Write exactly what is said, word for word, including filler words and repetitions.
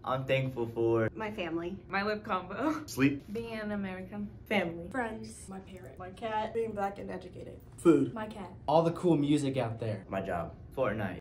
I'm thankful for my family, my lip combo, sleep, being an American, family, friends, my parent, my cat, being black and educated, food, my cat, all the cool music out there, my job, Fortnite.